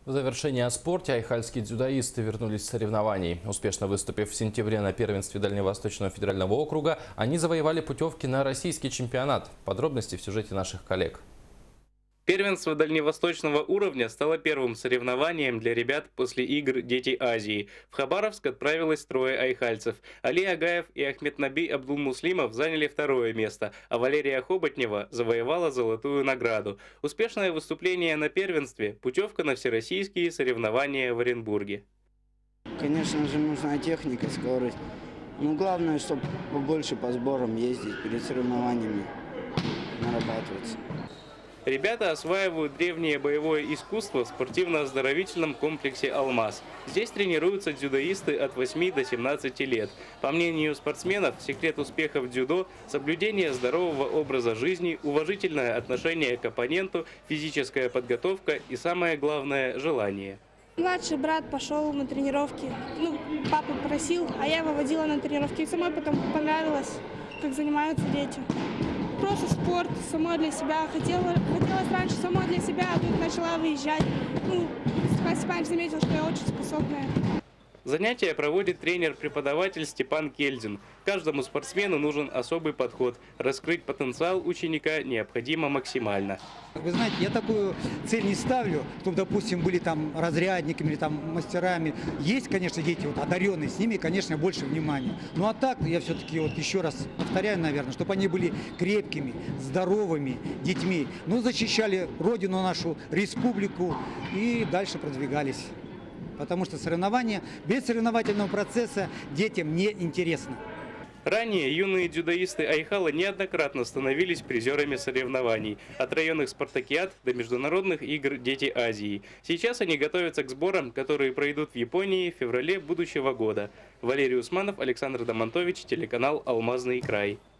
В завершение о спорте айхальские дзюдоисты вернулись с соревнований. Успешно выступив в сентябре на первенстве Дальневосточного федерального округа, они завоевали путевки на российский чемпионат. Подробности в сюжете наших коллег. Первенство дальневосточного уровня стало первым соревнованием для ребят после игр «Дети Азии». В Хабаровск отправилось трое айхальцев. Али Агаев и Ахметнаби Абдулмуслимов заняли второе место, а Валерия Хоботнева завоевала золотую награду. Успешное выступление на первенстве – путевка на всероссийские соревнования в Оренбурге. Конечно же, нужна техника, скорость. Но главное, чтобы побольше по сборам ездить, перед соревнованиями нарабатываться. Ребята осваивают древнее боевое искусство в спортивно-оздоровительном комплексе «Алмаз». Здесь тренируются дзюдоисты от 8 до 17 лет. По мнению спортсменов, секрет успеха в дзюдо – соблюдение здорового образа жизни, уважительное отношение к оппоненту, физическая подготовка и, самое главное, желание. Младший брат пошел на тренировки. Папа просил, а я его водила на тренировки. И самой потом понравилось, как занимаются дети. Просто спорт, самой для себя. Хотелось раньше самой для себя, а тут начала выезжать. Степан заметил, что я очень способная. Занятия проводит тренер-преподаватель Степан Кельдин. Каждому спортсмену нужен особый подход. Раскрыть потенциал ученика необходимо максимально. Вы знаете, я такую цель не ставлю, чтобы, допустим, были там разрядниками или там мастерами. Есть, конечно, дети одаренные, с ними, конечно, больше внимания. Ну а так, я все-таки еще раз повторяю, наверное, чтобы они были крепкими, здоровыми детьми. Защищали родину нашу, республику и дальше продвигались. Потому что соревнования, без соревновательного процесса детям не интересно. Ранее юные дзюдоисты Айхала неоднократно становились призерами соревнований. От районных спартакиад до международных игр «Дети Азии». Сейчас они готовятся к сборам, которые пройдут в Японии в феврале будущего года. Валерий Усманов, Александр Домонтович, телеканал «Алмазный край».